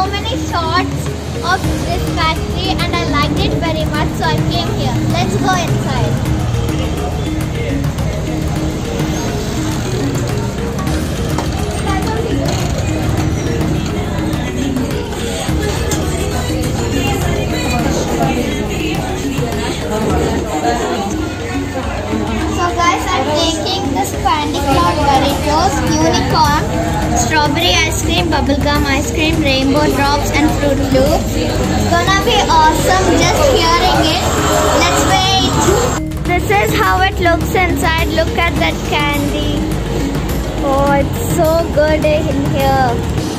so many shots of this factory and I liked it very much, so I came here. Let's go inside. So guys, I'm taking this Candy Cloud Doritos, Unicorn, Strawberry Ice Cream, Bubblegum Ice Cream, Rainbow Drops and Fruit Loops. It's gonna be awesome just hearing it. Let's wait. This is how it looks inside. Look at that candy. Oh, it's so good in here.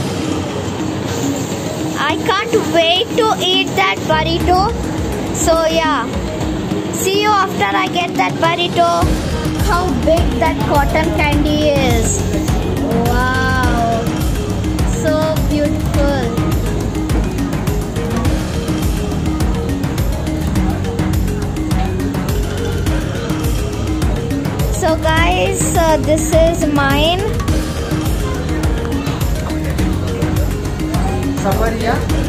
I can't wait to eat that burrito. So yeah. See you after I get that burrito. How big that cotton candy is. Wow. So beautiful. So guys, this is mine. Safaria.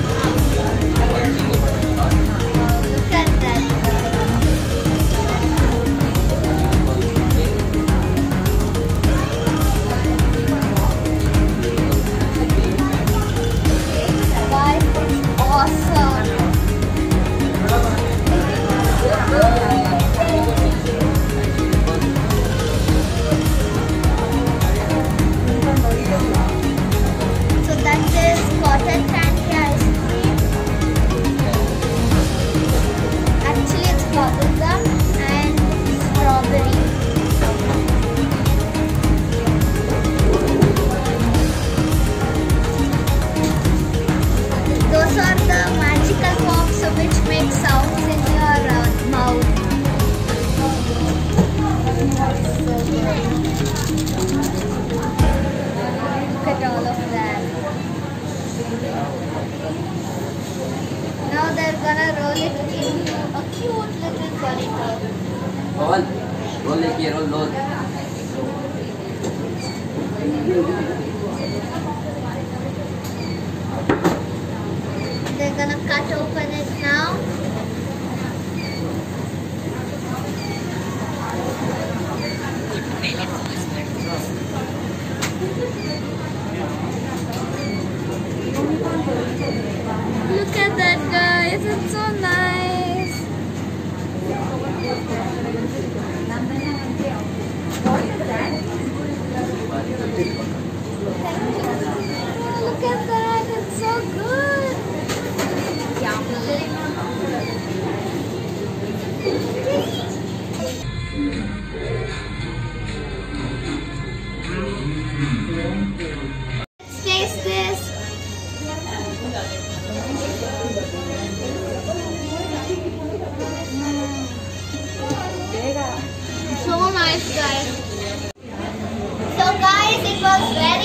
Now they're gonna roll it into a cute little burrito. Roll it here, roll. They're gonna cut open it now. Look at that, guys, it's so nice. Look at that, it's so good. Let's taste this. So nice, guys. So guys, it was very